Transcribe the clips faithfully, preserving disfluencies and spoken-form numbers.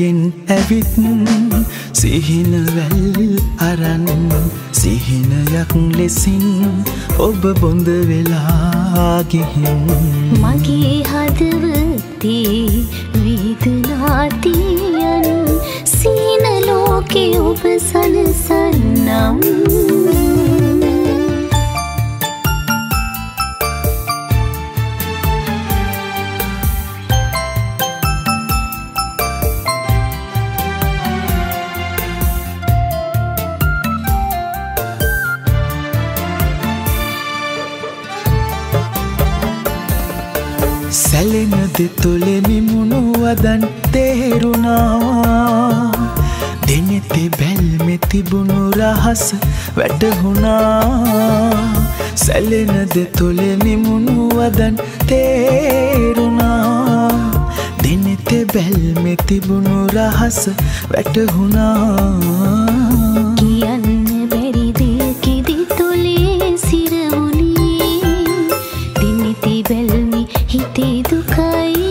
යෙන් ඇවිත් සිහිනවැල් අරන් සිහිනයක් ලෙසින් ඔබ බොඳ වෙලා ගිහින් මගේ හදවතේ වේදනා තියන් සීන ලෝකේ ඔබ සනසන්නම් සැලෙන දෙතොලෙමි මුණුවදන් තේරුණා දෙනෙති බැල්මෙ තිබුණු රහස වැටහුණා සැලෙන දෙතොලෙමි මුණුවදන් තේරුණා දෙනෙති බැල්මෙ තිබුණු රහස වැටහුණා කියන්න බැරි දෙයකිදි තොලේ සිරවුණේ දෙනෙති බැල්මි හිතේ දුකයි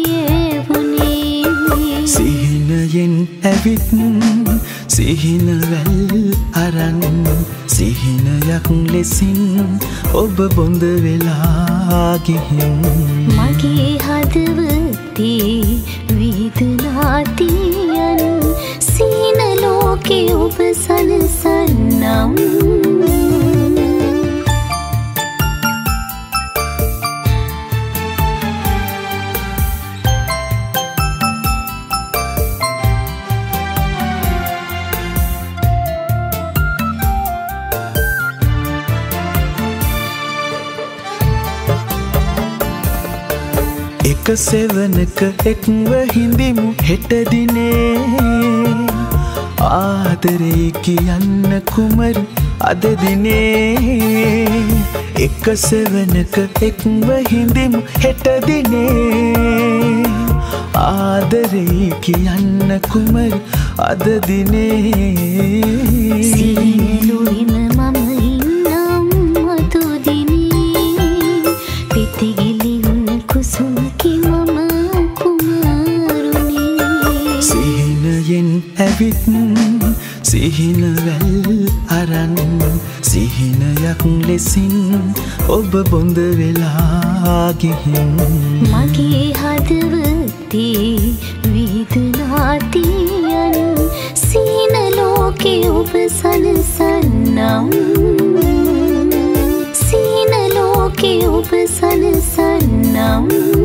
ලියවුණේ සිහිනයෙන් ඇවිත් සිහිනවැල් අරන් සිහිනයක් ලෙසින් ඔබ බොඳ වෙලා ගිහින් මගේ හදවතේ වේදනා තියන් සීන ලෝකේ ඔබ සනසන්නම් එක සෙවනක එක්ව හිඳිමු හෙට දිනේ ආදරේ කියන්න කුමරු අද දිනේ එක සෙවනක එක්ව හිඳිමු හෙට දිනේ ආදරේ කියන්න කුමරු අද දිනේ සීලුවින මම ඉන්නම් අතු දිනේ පිටිගිලි උන කුසුම ඇවිත් සිහිනවැල් අරන් සිහිනයක් ලෙසින් ඔබ බොඳ වෙලා ගිහින් මගේ හදවතේ වේදනා තියන් සීන ලෝකේ ඔබ සනසන්නම් සීන ලෝකේ ඔබ සනසන්නම්